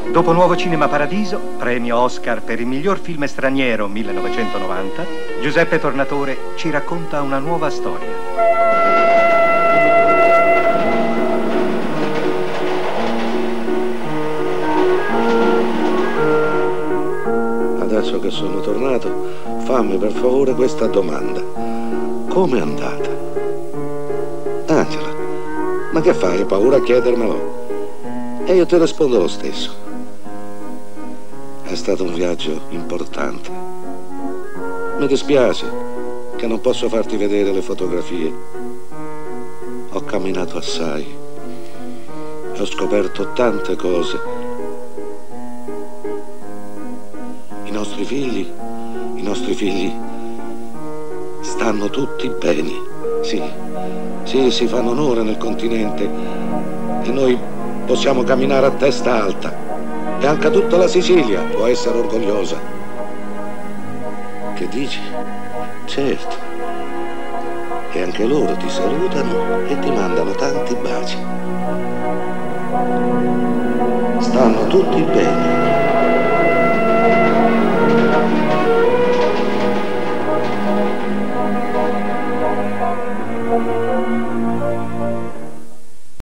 Dopo Nuovo Cinema Paradiso, premio Oscar per il miglior film straniero 1990, Giuseppe Tornatore ci racconta una nuova storia. Adesso che sono tornato, fammi per favore questa domanda. Come è andata? Angela, ma che fai? Hai paura a chiedermelo? E io ti rispondo lo stesso. È stato un viaggio importante. Mi dispiace che non posso farti vedere le fotografie. Ho camminato assai e ho scoperto tante cose. I nostri figli stanno tutti bene. Sì, si fanno onore nel continente e noi possiamo camminare a testa alta. E anche tutta la Sicilia può essere orgogliosa. Che dici? Certo. E anche loro ti salutano e ti mandano tanti baci. Stanno tutti bene.